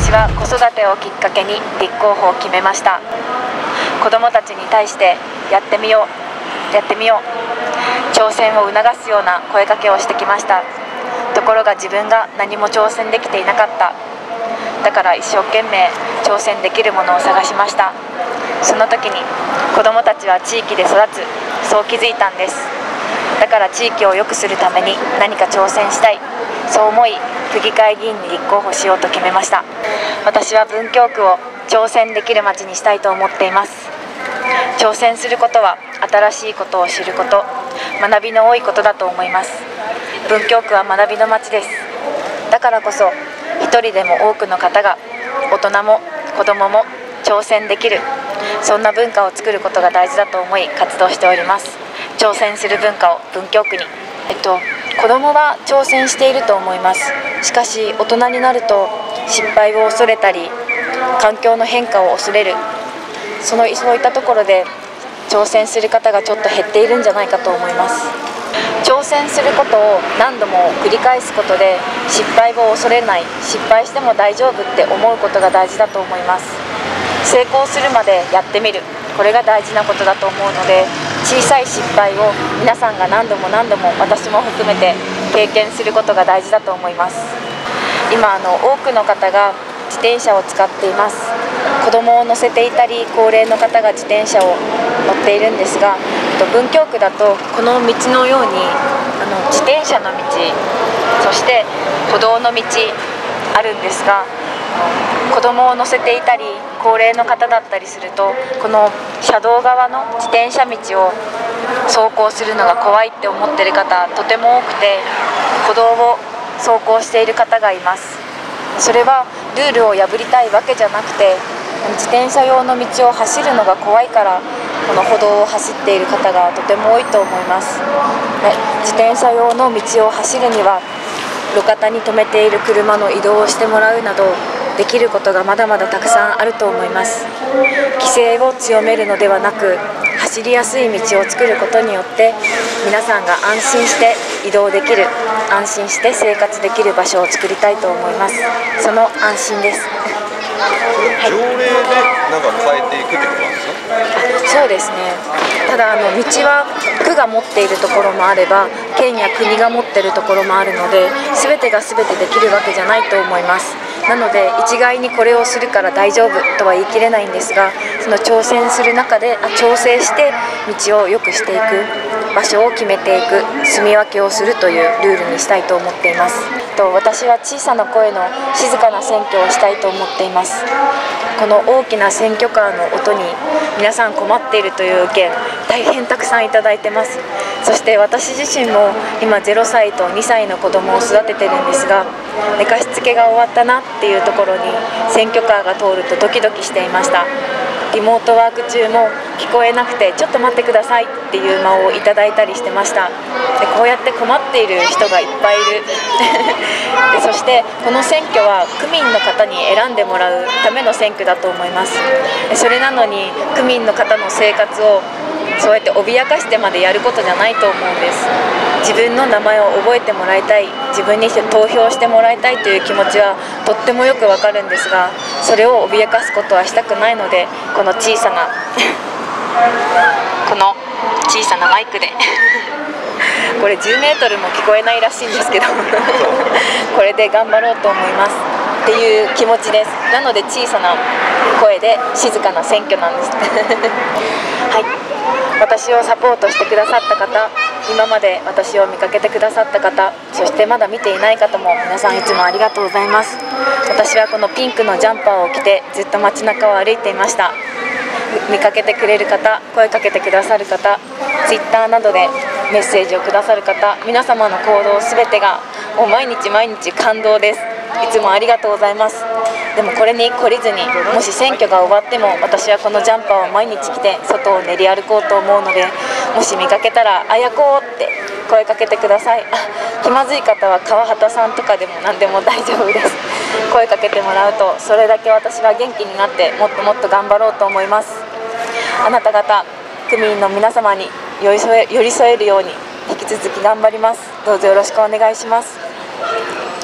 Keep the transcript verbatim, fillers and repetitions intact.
私は子育てをきっかけに立候補を決めました。子どもたちに対してやってみようやってみよう挑戦を促すような声かけをしてきました。ところが自分が何も挑戦できていなかった。だから一生懸命挑戦できるものを探しました。その時に子どもたちは地域で育つ、そう気づいたんです。だから地域を良くするために何か挑戦したい、そう思い区議会議員に立候補しようと決めました。私は文京区を挑戦できる街にしたいと思っています。挑戦することは新しいことを知ること、学びの多いことだと思います。文京区は学びの街です。だからこそ一人でも多くの方が、大人も子どもも挑戦できる、そんな文化を作ることが大事だと思い活動しております。挑戦する文化を文京区に。えっと子どもは挑戦していると思います。しかし大人になると失敗を恐れたり、環境の変化を恐れる、そのそういったところで挑戦する方がちょっと減っているんじゃないかと思います。挑戦することを何度も繰り返すことで失敗を恐れない、失敗しても大丈夫って思うことが大事だと思います。成功するまでやってみる、これが大事なことだと思うので、小さい失敗を皆さんが何度も何度も、私も含めて経験することが大事だと思います。今あの多くの方が自転車を使っています。子供を乗せていたり高齢の方が自転車を乗っているんですが、文京区だとこの道のようにあの自転車の道、そして歩道の道あるんですが、子供を乗せていたり高齢の方だったりすると、この車道側の自転車道を走行するのが怖いって思っている方とても多くて、歩道を走行している方がいます。それはルールを破りたいわけじゃなくて、自転車用の道を走るのが怖いからこの歩道を走っている方がとても多いと思います。自転車用の道を走るには路肩に止めている車の移動をしてもらうなど、できることがまだまだたくさんあると思います。規制を強めるのではなく、走りやすい道を作ることによって皆さんが安心して移動できる、安心して生活できる場所を作りたいと思います。その安心です。 条例でなんか変えていくってことなんですか？ そうですね。ただあの道は区が持っているところもあれば、県や国が持っているところもあるので、全てが全てできるわけじゃないと思います。なので一概にこれをするから大丈夫とは言い切れないんですが、その挑戦する中であ調整して道を良くしていく、場所を決めていく、住み分けをするというルールにしたいと思っています。と私は小さな声の静かな選挙をしたいと思っています。この大きな選挙カーの音に皆さん困っているという意見大変たくさんいただいてます。そして私自身も今ゼロさいとにさいの子供を育ててるんですが、寝かしつけが終わったなっていうところに選挙カーが通るとドキドキしていました。リモートワーク中も聞こえなくてちょっと待ってくださいっていう間をいただいたりしてました。でこうやって困っている人がいっぱいいるでそしてこの選挙は区民の方に選んでもらうための選挙だと思います。でそれなのに区民の方の生活をそうやって脅かしてまでやることじゃないと思うんです。自分の名前を覚えてもらいたい、自分に投票してもらいたいという気持ちはとってもよくわかるんですが、それを脅かすことはしたくないので、この小さなこの小さなマイクでこれじゅうメートルも聞こえないらしいんですけどこれで頑張ろうと思いますっていう気持ちです。なので小さな声で静かな選挙なんですはい、私をサポートしてくださった方、今まで私を見かけてくださった方、そしてまだ見ていない方も皆さんいつもありがとうございます。私はこのピンクのジャンパーを着てずっと街中を歩いていました。見かけてくれる方、声かけてくださる方、ツイッターなどでメッセージをくださる方、皆様の行動すべてがもう毎日毎日感動です。いつもありがとうございます。でもこれに懲りずに、もし選挙が終わっても私はこのジャンパーを毎日着て外を練り歩こうと思うので、もし見かけたら「あやこ」って声かけてください。あ、気まずい方は川畑さんとかでも何でも大丈夫です。声かけてもらうとそれだけ私は元気になってもっともっと頑張ろうと思います。あなた方区民の皆様に寄り添え、寄り添えるように引き続き頑張ります。どうぞよろしくお願いします。